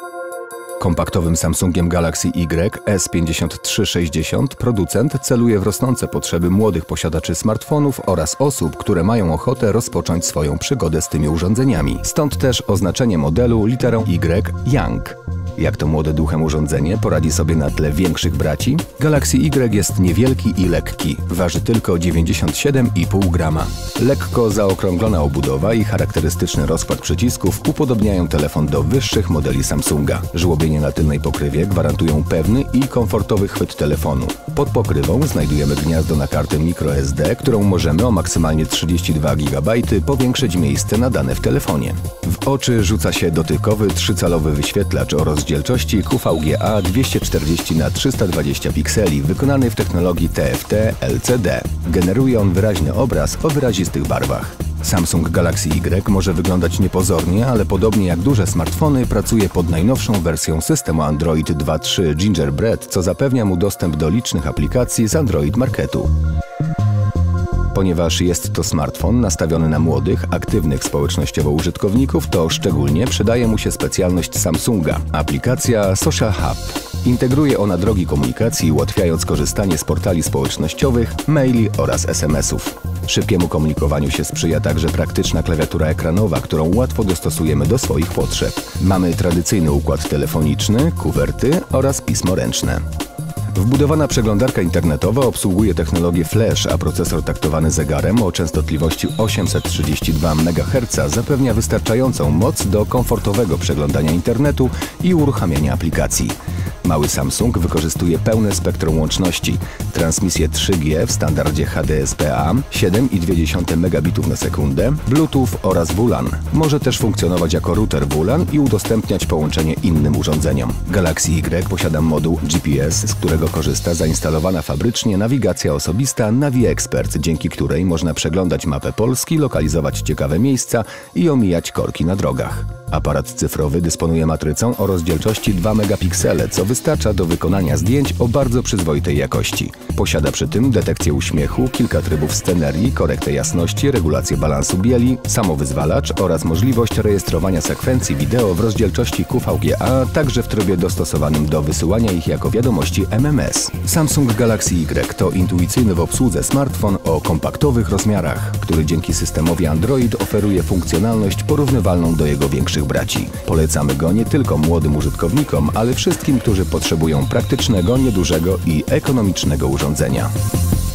Kompaktowym Samsungiem Galaxy Y S5360 producent celuje w rosnące potrzeby młodych posiadaczy smartfonów oraz osób, które mają ochotę rozpocząć swoją przygodę z tymi urządzeniami. Stąd też oznaczenie modelu literą Y Young. Jak to młode duchem urządzenie poradzi sobie na tle większych braci? Galaxy Y jest niewielki i lekki, waży tylko 97,5 grama. Lekko zaokrąglona obudowa i charakterystyczny rozkład przycisków upodobniają telefon do wyższych modeli Samsunga. Żłobienie na tylnej pokrywie gwarantują pewny i komfortowy chwyt telefonu. Pod pokrywą znajdujemy gniazdo na kartę microSD, którą możemy o maksymalnie 32 GB powiększyć miejsce na dane w telefonie. W oczy rzuca się dotykowy 3-calowy wyświetlacz o rozdzielczości QVGA 240×320 pikseli, wykonany w technologii TFT LCD. Generuje on wyraźny obraz o wyrazistych barwach. Samsung Galaxy Y może wyglądać niepozornie, ale podobnie jak duże smartfony pracuje pod najnowszą wersją systemu Android 2.3 Gingerbread, co zapewnia mu dostęp do licznych aplikacji z Android Marketu. Ponieważ jest to smartfon nastawiony na młodych, aktywnych społecznościowo użytkowników, to szczególnie przydaje mu się specjalność Samsunga – aplikacja Social Hub. Integruje ona drogi komunikacji, ułatwiając korzystanie z portali społecznościowych, maili oraz SMS-ów. Szybkiemu komunikowaniu się sprzyja także praktyczna klawiatura ekranowa, którą łatwo dostosujemy do swoich potrzeb. Mamy tradycyjny układ telefoniczny, kuwerty oraz pismo ręczne. Wbudowana przeglądarka internetowa obsługuje technologię Flash, a procesor taktowany zegarem o częstotliwości 832 MHz zapewnia wystarczającą moc do komfortowego przeglądania internetu i uruchamiania aplikacji. Mały Samsung wykorzystuje pełne spektrum łączności, transmisję 3G w standardzie HDSPA, 7,2 Mbit na sekundę, Bluetooth oraz WLAN. Może też funkcjonować jako router WLAN i udostępniać połączenie innym urządzeniom. Galaxy Y posiada moduł GPS, z którego korzysta zainstalowana fabrycznie nawigacja osobista Navi Expert, dzięki której można przeglądać mapę Polski, lokalizować ciekawe miejsca i omijać korki na drogach. Aparat cyfrowy dysponuje matrycą o rozdzielczości 2 megapiksele, co wystarcza do wykonania zdjęć o bardzo przyzwoitej jakości. Posiada przy tym detekcję uśmiechu, kilka trybów scenerii, korektę jasności, regulację balansu bieli, samowyzwalacz oraz możliwość rejestrowania sekwencji wideo w rozdzielczości QVGA, także w trybie dostosowanym do wysyłania ich jako wiadomości MMS. Samsung Galaxy Y to intuicyjny w obsłudze smartfon o kompaktowych rozmiarach, który dzięki systemowi Android oferuje funkcjonalność porównywalną do jego większych braci. Polecamy go nie tylko młodym użytkownikom, ale wszystkim, którzy potrzebują praktycznego, niedużego i ekonomicznego urządzenia.